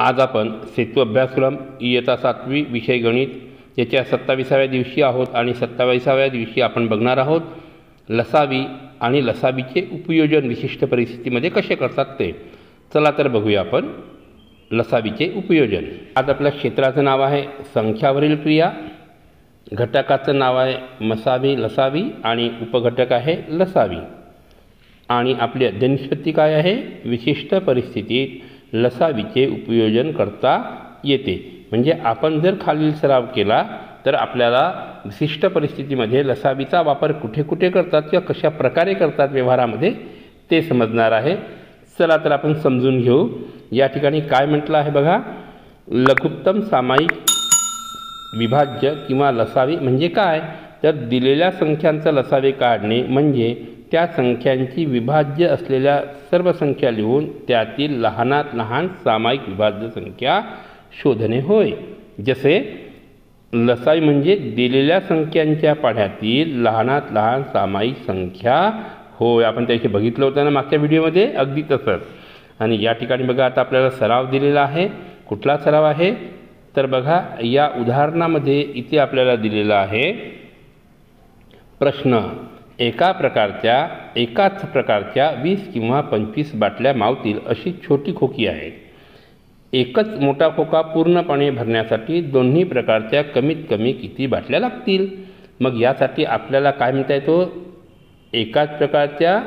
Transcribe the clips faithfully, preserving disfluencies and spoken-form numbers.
आज आपण सेतू अभ्यासक्रम इयत्ता सातवी विषय गणित याच्या सत्ताविसाव्या दिवशी आहोत आणि सत्ताविसाव्या दिवशी आपण बघणार आहोत लसावी आणि लसावीचे उपयोजन विशिष्ट परिस्थितीमध्ये कसे करतात ते. चला तर बघूया आपण लसावीचे उपयोजन. आज आपल्या क्षेत्राचं नाव आहे संख्यावरील क्रिया, घटकाचं नाव आहे मसावी लसावी आणि उपघटक आहे लसावी. आणि आपली अध्ययननिष्पत्ती काय आहे? विशिष्ट परिस्थितीत लसावीचे उपयोजन करता येते. म्हणजे आपण जर खालील सराव केला तर आपल्याला विशिष्ट परिस्थितीमध्ये लसावीचा वापर कुठे कुठे करतात किंवा कशा प्रकारे करतात व्यवहारामध्ये ते समजणार आहे. चला तर आपण समजून घेऊ. या ठिकाणी काय म्हटलं आहे बघा, लघुत्तम सामायिक विभाज्य किंवा लसावी म्हणजे काय, तर दिलेल्या संख्यांचा लसावे काढणे म्हणजे त्या संख्यांची विभाज्य असलेल्या सर्व संख्या लिहून त्यातील लहानात लहान सामायिक विभाज्य संख्या शोधणे होय. जसे लसावी म्हणजे दिलेल्या संख्यांच्या पाढ्यातील लहानात लहान सामायिक संख्या होय. आपण त्याशी बघितलं होतं ना मागच्या व्हिडिओमध्ये, अगदी तसंच. आणि या ठिकाणी बघा आता आपल्याला सराव दिलेला आहे. कुठला सराव आहे तर बघा या उदाहरणामध्ये इथे आपल्याला दिलेला आहे प्रश्न, एका प्रकारच्या एकाच प्रकारच्या वीस किंवा पंचवीस बाटल्या मावतील अशी छोटी खोकी आहे. एकच मोठा खोका पूर्णपणे भरण्यासाठी दोन्ही प्रकारच्या कमीत कमी किती बाटल्या लागतील. मग यासाठी आपल्याला काय म्हणता येतो, एकाच प्रकारच्या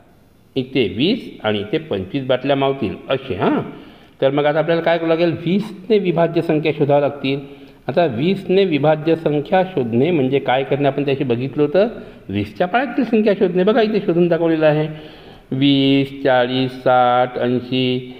इथे वीस आणि इथे पंचवीस बाटल्या मावतील असे. हां तर मग आता आपल्याला काय करावं लागेल, वीसने विभाज्य संख्या शोधावं लागतील. आता वीसने विभाज्य संख्या शोधणे म्हणजे काय करणे आपण त्याशी बघितलं होतं, वीसच्या पाड्यातील संख्या शोधणे. बघा इथे शोधून दाखवलेलं आहे. वीस, चाळीस, साठ, ऐंशी,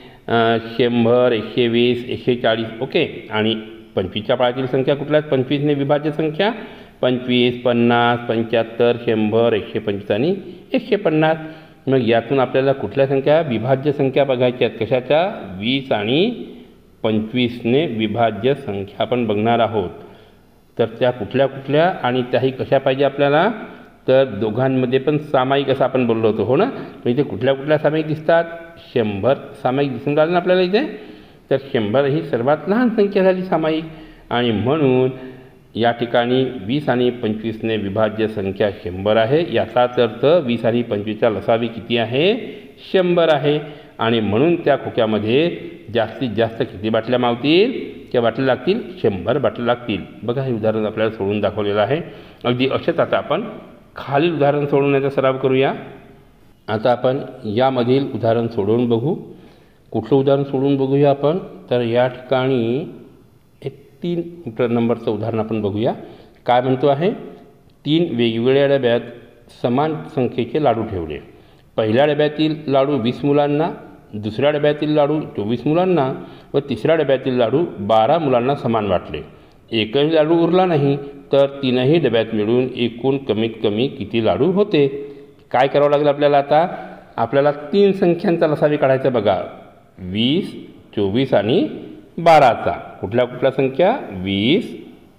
शंभर, एकशे वीस, एकशे चाळीस. ओके. आणि पंचवीसच्या पाड्यातील संख्या कुठल्या, पंचवीसने विभाज्य संख्या पंचवीस, पन्नास, पंच्याहत्तर, शंभर, एकशे पंचवीस आणि एकशे पन्नास. मग यातून आपल्याला कुठल्या संख्या विभाज्य संख्या बघायच्या आहेत, कशाच्या, वीस आणि पंचवीसने विभाज्य संख्या आपण बघणार आहोत. तर त्या कुठल्या कुठल्या आणि त्याही कशा पाहिजे आपल्याला, तर दोघांमध्ये पण सामायिक असं आपण बोललो होतो हो ना. मग इथे कुठल्या कुठल्या सामायिक दिसतात, शंभर सामायिक दिसून राहिले ना आपल्याला इथे. तर शंभर ही सर्वात लहान संख्या झाली सामायिक आणि म्हणून या ठिकाणी वीस आणि पंचवीसने विभाज्य संख्या शंभर आहे. याचाच अर्थ वीस आणि पंचवीसच्या लसावी किती आहे, शंभर आहे. आणि म्हणून त्या खोक्यामध्ये जास्तीत जास्त किती बाटल्या मावतील, त्या बाटल्या लागतील, शंभर बाटल्या लागतील. बघा हे उदाहरण आपल्याला सोडून दाखवलेलं आहे. अगदी असेच आता आपण खालील उदाहरण सोडवण्याचा सराव करूया. आता आपण यामधील उदाहरण सोडवून बघू. कुठलं उदाहरण सोडून बघूया आपण, तर या ठिकाणी एक तीन नंबरचं उदाहरण आपण बघूया. काय म्हणतो आहे, तीन वेगवेगळ्या डब्यात समान संख्येचे लाडू ठेवले. पहिल्या डब्यातील लाडू वीस मुलांना, दुसऱ्या डब्यातील लाडू चोवीस मुलांना व तिसऱ्या डब्यातील लाडू बारा मुलांना समान वाटले. एकही लाडू उरला नाही तर तीनही डब्यात मिळून एकूण कमीत कमी किती लाडू होते. काय करावं लागेल आपल्याला, आता आपल्याला तीन संख्यांचा लसावी काढायचा बघा, वीस, चोवीस आणि बाराचा. कुठल्या कुठल्या संख्या, वीस,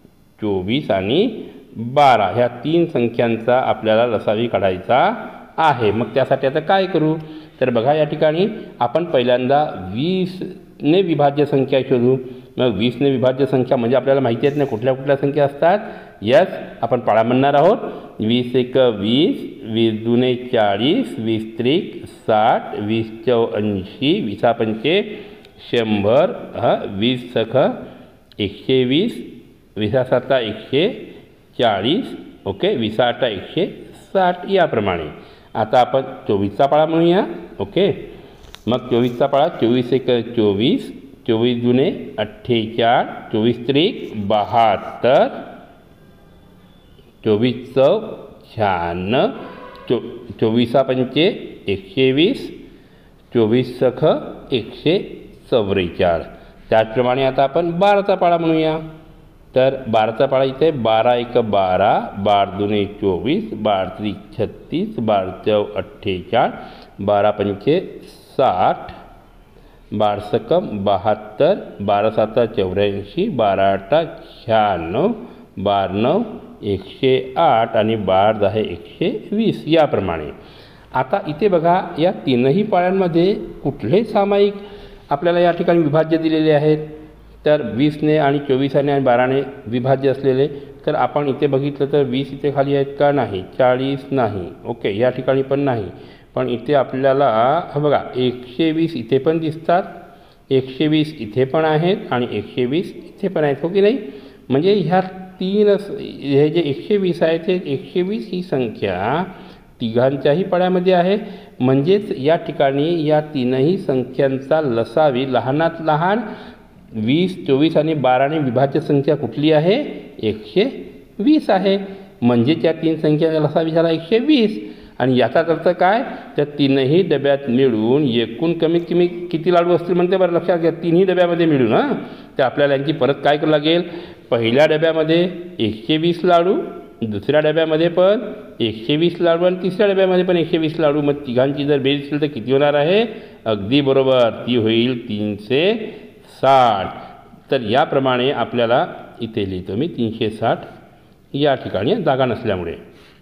चोवीस आणि बारा ह्या तीन संख्यांचा आपल्याला लसावी काढायचा आहे. मग त्यासाठी आता काय करू, तर बघा या ठिकाणी आपण पहिल्यांदा वीसने विभाज्य संख्या शोधू. मग वीसने विभाज्य संख्या म्हणजे आपल्याला माहिती आहेत ना कुठल्या कुठल्या संख्या असतात. यस, आपण पाडा म्हणणार आहोत. वीस एक वीस, वीस दुने चाळीस, वीस त्रिक साठ, वीस चौ ऐंशी, विसा पंचे शंभर, हा वीस सख एकशे वीस, विसा साता एकशे चाळीस, ओके, विसा आठा एकशे साठ. याप्रमाणे आता आपण चोवीसचा पाळा म्हणूया. ओके. मग चोवीसचा पाळा, चोवीस एक चोवीस, चोवीस दुने अठ्ठेचाळ, चोवीस त्रिक बहात्तर, चोवीस चौ शहाण्णव, चो चोवीसा पंचे एकशे वीस, चोवीस सख एकशे चव्वेचाळीस. त्याचप्रमाणे आता आपण बाराचा पाळा म्हणूया. तर बाराचा पाळा इथे बारा एक बारा, बार दुने चोवीस, बार त्रिक छत्तीस, बार चौ अठ्ठेचाळ, बारा पंचे साठ, बार सकम बहात्तर, बारा साता चौऱ्याऐंशी, बारा आठा शहाण्णव, बार नऊ एकशे आठ आणि बार दहा एकशे वीस. याप्रमाणे आता इथे बघा या तीनही पाळ्यांमध्ये कुठले सामायिक आपल्याला या ठिकाणी विभाज्य दिलेले आहेत, तर वीसने आणि चोवीसाने आणि बाराने विभाज्य असलेले, तर आपण इथे बघितलं तर वीस इथे खाली आहेत का, नाही. चाळीस नाही, ओके, या ठिकाणी पण नाही. पण इथे आपल्याला हा बघा एकशे वीस इथे पण दिसतात, एकशे वीस इथे पण आहेत आणि एकशे वीस इथे पण आहेत, हो की नाही. म्हणजे ह्या तीन हे जे एकशे वीस आहे ते एकशे वीस ही संख्या तिघांच्याही पड्यामध्ये आहे. म्हणजेच या ठिकाणी या तीनही संख्यांचा लसावी लहानात लहान वीस, चोवीस आणि बाराने विभाज्य संख्या कुठली आहे, एकशे वीस आहे. म्हणजे त्या तीन संख्यांचा लसावी झाला एकशे वीस. आणि याचाच अर्थ काय, त्या तीनही डब्यात मिळून एकूण कमीत कमी किती लाडू असतील म्हणते बरं, लक्षात घ्या. तीनही डब्यामध्ये मिळून हां तर आपल्याला यांची परत काय करावं लागेल, पहिल्या डब्यामध्ये एकशे वीस लाडू, दुसऱ्या डब्यामध्ये पण एकशे वीस लाडू आणि तिसऱ्या डब्यामध्ये पण एकशे वीस लाडू. मग तिघांची जर बेरीज केली तर किती होणार आहे, अगदी बरोबर, ती होईल तीनशे साठ. तर याप्रमाणे आपल्याला इथे लिहितो मी तीनशे साठ या ठिकाणी जागा नसल्यामुळे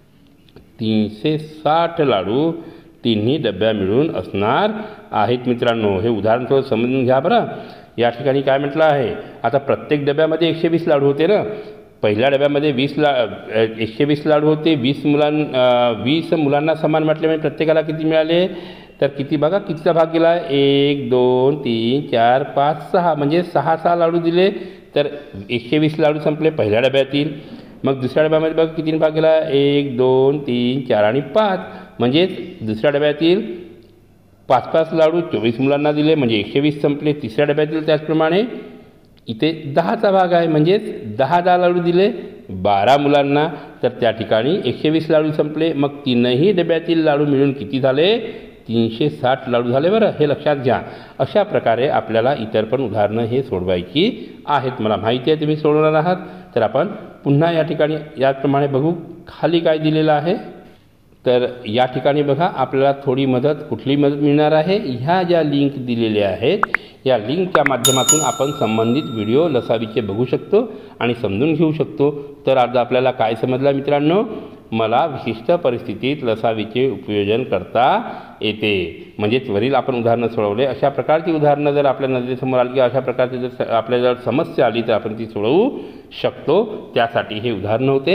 तीनशे साठ लाडू तिन्ही डब्या मिळून असणार आहेत. मित्रांनो, हे उदाहरण थोडं समजून घ्या बरं. या ठिकाणी काय म्हटलं आहे, आता प्रत्येक डब्यामध्ये एकशे वीस लाडू होते ना. पहिल्या डब्यामध्ये वीस ला एकशे वीस लाडू होते. वीस मुलां वीस मुलांना समान म्हटल्यामुळे प्रत्येकाला किती मिळाले, तर किती बघा कितीचा भाग गेला, एक दोन तीन चार पाच सहा, म्हणजे सहा सहा लाडू दिले. तर एकशे वीस लाडू संपले पहिल्या डब्यातील. मग दुसऱ्या डब्यामध्ये बघा कितीने भाग गेला, एक दोन तीन चार आणि पाच, म्हणजेच दुसऱ्या डब्यातील पाच पाच लाडू चोवीस मुलांना दिले, म्हणजे एकशे वीस संपले. तिसऱ्या डब्यातील त्याचप्रमाणे इथे दहाचा भाग आहे, म्हणजेच दहा दहा लाडू दिले बारा मुलांना, तर त्या ठिकाणी एकशे वीस लाडू संपले. मग तीनही डब्यातील लाडू मिळून किती झाले, तीनशे साठ लाडू झाले बरं, हे लक्षात घ्या. अशा प्रकारे आपल्याला इतर पण उदाहरणं हे सोडवायची आहेत. मला माहिती आहे तुम्ही सोडवणार आहात. तर आपण पुन्हा या ठिकाणी याप्रमाणे बघू खाली काय दिलेलं आहे. तर या ठिकाणी बघा आपल्याला थोडी मदत, कुठली मदत मिळणार आहे, ह्या ज्या लिंक दिलेल्या आहेत या लिंकच्या माध्यमातून आपण संबंधित व्हिडिओ लसावीचे बघू शकतो आणि समजून घेऊ शकतो. तर आज आपल्याला काय समजलं मित्रांनो, मला विशिष्ट परिस्थितीत लसावीचे उपयोजन करता येते. म्हणजेच वरील आपण उदाहरणं सोडवले, अशा प्रकारची उदाहरणं जर आपल्या नजरेसमोर आली किंवा अशा प्रकारची जर आपल्या जर समस्या आली तर आपण ती सोडवू शकतो. त्यासाठी हे उदाहरणं होते.